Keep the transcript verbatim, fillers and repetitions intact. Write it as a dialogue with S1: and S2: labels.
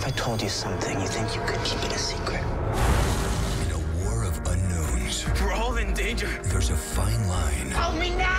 S1: I told you something, you think you could keep it a secret?
S2: In a war of unknowns,
S1: We're all in danger.
S2: there's a fine line
S1: Help me now!